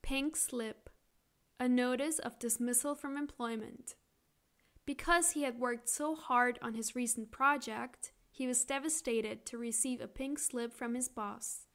Pink slip, a notice of dismissal from employment. Because he had worked so hard on his recent project, he was devastated to receive a pink slip from his boss.